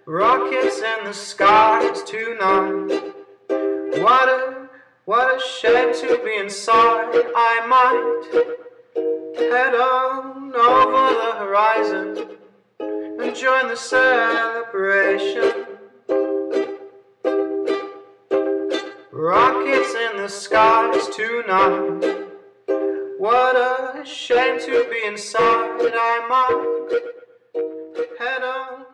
Rockets in the skies tonight. What a shame to be inside. I might head on over the horizon and join the celebration. Rockets in the skies tonight. What a shame to be inside. I might head on